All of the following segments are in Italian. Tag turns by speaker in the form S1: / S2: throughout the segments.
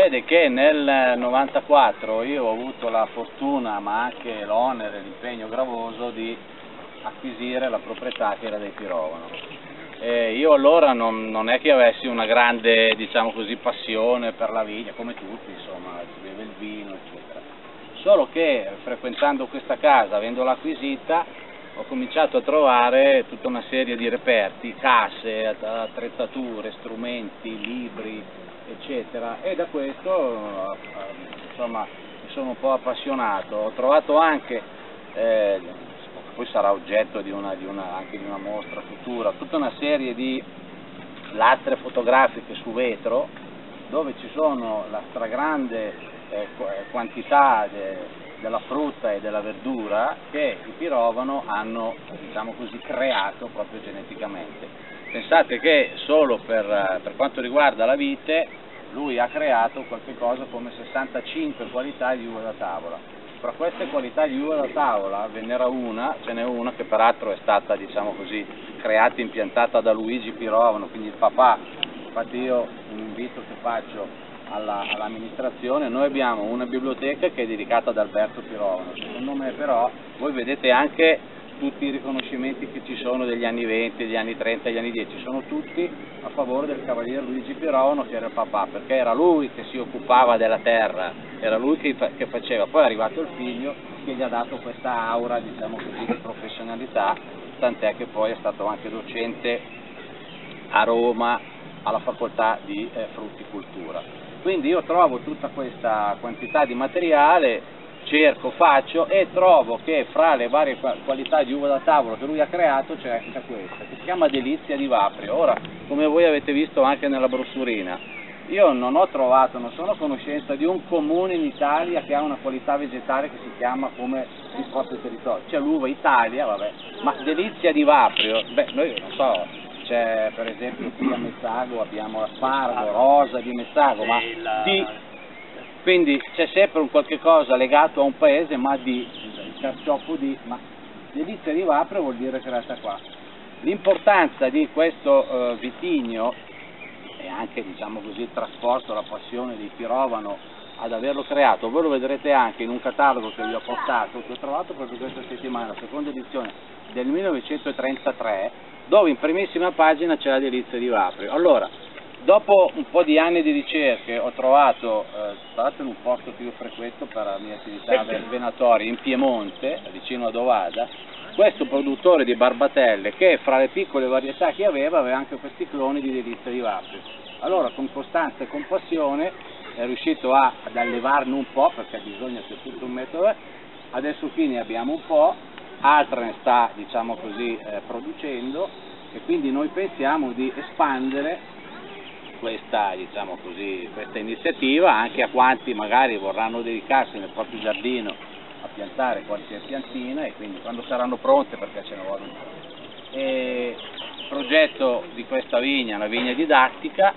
S1: succede che nel 94 io ho avuto la fortuna, ma anche l'onere, l'impegno gravoso di acquisire la proprietà che era dei Pirovano. Io allora non è che avessi una grande, diciamo così, passione per la vigna, come tutti, insomma, si beve il vino, eccetera. Solo che frequentando questa casa, avendola acquisita, ho cominciato a trovare tutta una serie di reperti, casse, attrezzature, strumenti, libri, eccetera, e da questo insomma mi sono un po' appassionato. Ho trovato anche, poi sarà oggetto anche di una mostra futura, tutta una serie di lastre fotografiche su vetro dove ci sono la stragrande quantità della frutta e della verdura che i Pirovano hanno, diciamo così, creato proprio geneticamente. Pensate che solo per quanto riguarda la vite lui ha creato qualche cosa come 65 qualità di uva da tavola. Tra queste qualità di uva da tavola ce n'è una che peraltro è stata, diciamo così, creata e impiantata da Luigi Pirovano, quindi il papà. Infatti io un invito che faccio all'amministrazione, noi abbiamo una biblioteca che è dedicata ad Alberto Pirovano, secondo me però voi vedete anche tutti i riconoscimenti che ci sono degli anni 20, degli anni 30, degli anni 10, sono tutti a favore del cavaliere Luigi Pirovano, che era il papà, perché era lui che si occupava della terra, era lui che faceva, poi è arrivato il figlio che gli ha dato questa aura, diciamo così, di professionalità, tant'è che poi è stato anche docente a Roma alla facoltà di frutticoltura. Quindi io trovo tutta questa quantità di materiale, cerco, faccio e trovo che fra le varie qualità di uva da tavola che lui ha creato c'è questa che si chiama Delizia di Vaprio. Ora, come voi avete visto anche nella brossurina, io non sono a conoscenza di un comune in Italia che ha una qualità vegetale che si chiama come il proprio territorio. C'è l'uva Italia, vabbè, ma Delizia di Vaprio, noi non so. C'è per esempio qui a Mezzago abbiamo l'aspargo rosa di Mezzago, quindi c'è sempre un qualche cosa legato a un paese, ma il carciofo ma Delizia di Vaprio vuol dire creata qua. L'importanza di questo vitigno e anche, diciamo così, il trasporto, la passione dei Pirovano ad averlo creato, voi lo vedrete anche in un catalogo che vi ho portato, che ho trovato proprio questa settimana, la seconda edizione del 1933, dove in primissima pagina c'è la Delizia di Vaprio. Allora, dopo un po' di anni di ricerche ho trovato, tra l'altro in un posto che io frequento per la mia attività venatoria in Piemonte, vicino a Dovada, questo produttore di barbatelle che fra le piccole varietà che aveva anche questi cloni di Delizia di Vaprio. Allora con costanza e con passione è riuscito ad allevarne un po', perché bisogna, c'è tutto un metodo, adesso qui ne abbiamo un po', altra ne sta, diciamo così, producendo, e quindi noi pensiamo di espandere questa, diciamo così, questa iniziativa anche a quanti magari vorranno dedicarsi nel proprio giardino a piantare qualche piantina, e quindi quando saranno pronte, perché ce ne vuole un po'. Il progetto di questa vigna, una vigna didattica,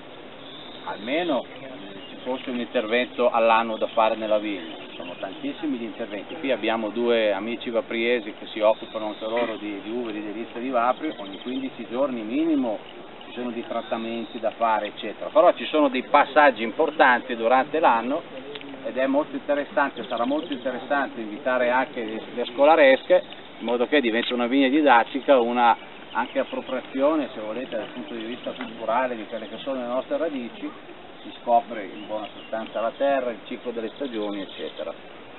S1: almeno ci fosse un intervento all'anno da fare nella vigna. Sono tantissimi gli interventi. Qui abbiamo due amici vapriesi che si occupano anche loro di uve di Delizia di Vaprio, ogni 15 giorni minimo ci sono dei trattamenti da fare, eccetera. Però ci sono dei passaggi importanti durante l'anno ed è molto interessante, sarà molto interessante invitare anche le scolaresche, in modo che diventi una vigna didattica, una anche appropriazione, se volete, dal punto di vista culturale di quelle che sono le nostre radici. Si scopre in buona sostanza la terra, il ciclo delle stagioni, eccetera.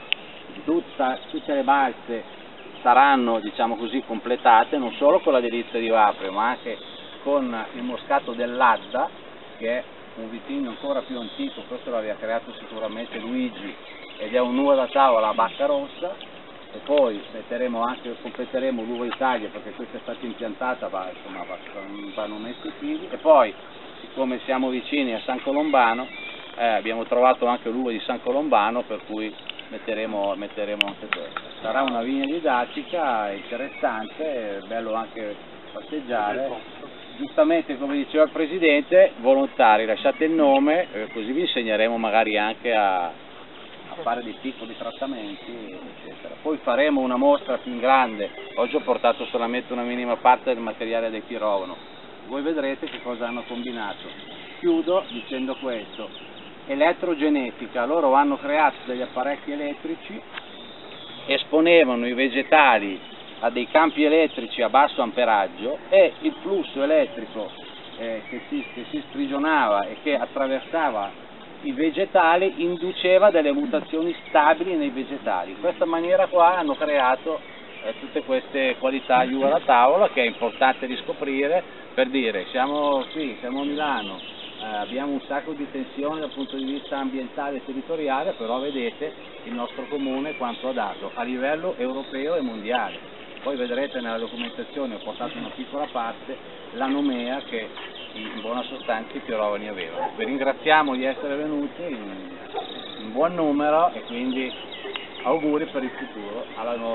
S1: Tutte le balze saranno, diciamo così, completate non solo con la Delizia di Vaprio, ma anche con il Moscato dell'Adda, che è un vitigno ancora più antico, questo l'aveva creato sicuramente Luigi, ed è un'uva da tavola a bacca rossa, e poi completeremo l'uva Italia, perché questa è stata impiantata, vanno messi i fili, e poi siccome siamo vicini a San Colombano, abbiamo trovato anche l'uva di San Colombano, per cui metteremo anche questo. Sarà una vigna didattica interessante, è bello anche passeggiare. Giustamente, come diceva il Presidente, volontari, lasciate il nome, così vi insegneremo magari anche a fare dei piccoli trattamenti, eccetera. Poi faremo una mostra più grande. Oggi ho portato solamente una minima parte del materiale dei Pirovano. Voi vedrete che cosa hanno combinato. Chiudo dicendo questo: elettrogenetica. Loro hanno creato degli apparecchi elettrici, esponevano i vegetali a dei campi elettrici a basso amperaggio e il flusso elettrico che si sprigionava e che attraversava i vegetali induceva delle mutazioni stabili nei vegetali. In questa maniera qua hanno creato tutte queste qualità Juve alla tavola, che è importante riscoprire, per dire siamo qui, siamo a Milano, abbiamo un sacco di tensione dal punto di vista ambientale e territoriale, però vedete il nostro comune quanto ha dato a livello europeo e mondiale. Poi vedrete nella documentazione, ho portato una piccola parte, la nomea che in buona sostanza i pirovani avevano. Vi ringraziamo di essere venuti in buon numero e quindi auguri per il futuro. Alla nuova.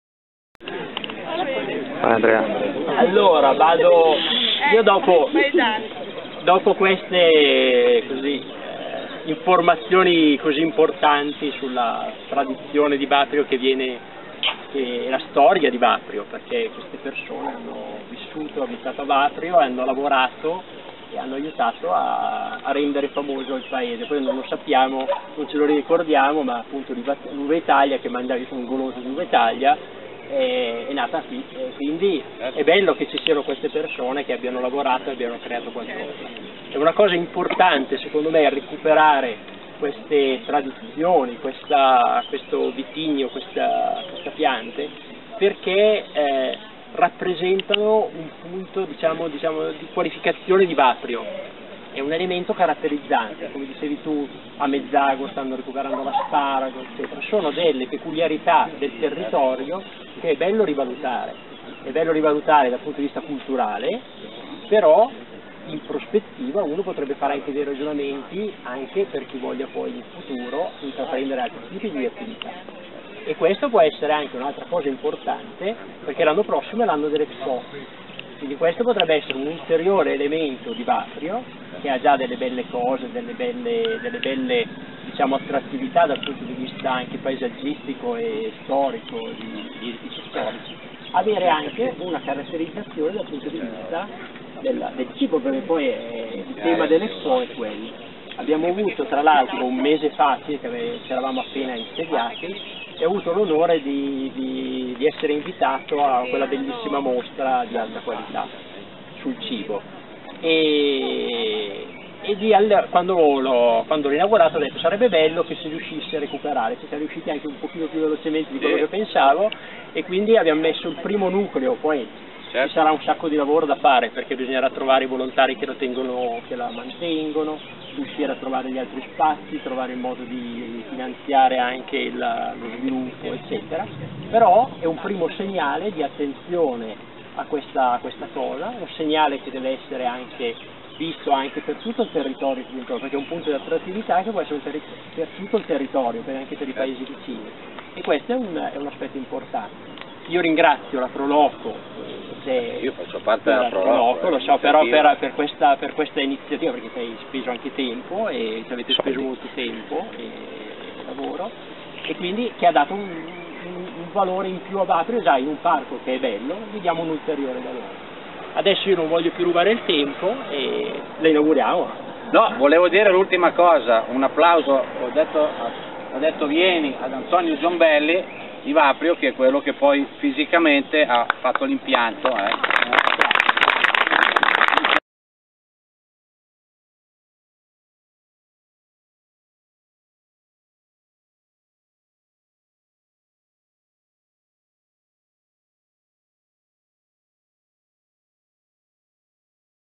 S2: Andrea.
S3: Allora vado, io dopo queste informazioni così importanti sulla tradizione di Baprio che è la storia di Baprio, perché queste persone hanno vissuto, abitato a Baprio, hanno lavorato e hanno aiutato a rendere famoso il paese. Poi non lo sappiamo, non ce lo ricordiamo, ma appunto l'Uva Italia, che mangiavi un goloso di Uva Italia, è nata qui, e quindi è bello che ci siano queste persone che abbiano lavorato e abbiano creato qualcosa. È una cosa importante secondo me recuperare queste tradizioni, questo vitigno, questa piante, perché rappresentano un punto diciamo di qualificazione di Baprio. È un elemento caratterizzante, come dicevi tu, a Mezzago stanno recuperando l'asparago, eccetera. Sono delle peculiarità del territorio che è bello rivalutare dal punto di vista culturale, però in prospettiva uno potrebbe fare anche dei ragionamenti anche per chi voglia poi in futuro intraprendere altri tipi di attività. E questo può essere anche un'altra cosa importante, perché l'anno prossimo è l'anno dell'Expo, quindi questo potrebbe essere un ulteriore elemento di Baprio che ha già delle belle cose, delle belle diciamo attrattività dal punto di vista anche paesaggistico e storico, di edifici storici, avere anche una caratterizzazione dal punto di vista del cibo, perché poi il tema dell'Expo è quello. Abbiamo avuto tra l'altro un mese fa che ci eravamo appena insediati e ho avuto l'onore di essere invitato a quella bellissima mostra di alta qualità sul cibo quando l'ho inaugurato ho detto sarebbe bello che si riuscisse a recuperare, ci siamo riusciti anche un pochino più velocemente di quello che pensavo, e quindi abbiamo messo il primo nucleo. Poi ci sarà un sacco di lavoro da fare, perché bisognerà trovare i volontari che la mantengono, riuscire a trovare gli altri spazi, trovare il modo di finanziare anche lo sviluppo, eccetera. Però è un primo segnale di attenzione a questa cosa, un segnale che deve essere anche visto anche per tutto il territorio, perché è un punto di attrattività che può essere per tutto il territorio, anche per i paesi vicini, e questo è un aspetto importante. Io ringrazio la Proloco,
S1: io faccio parte della Proloco,
S3: lo so, però per questa iniziativa, perché ci hai speso anche tempo e ci avete speso molto tempo e lavoro, e quindi che ha dato un valore in più a Baprio, già in un parco che è bello, gli diamo un ulteriore valore. Adesso io non voglio più rubare il tempo e le inauguriamo.
S1: No, volevo dire l'ultima cosa, un applauso, ho detto vieni ad Antonio Giombelli di Baprio, che è quello che poi fisicamente ha fatto l'impianto.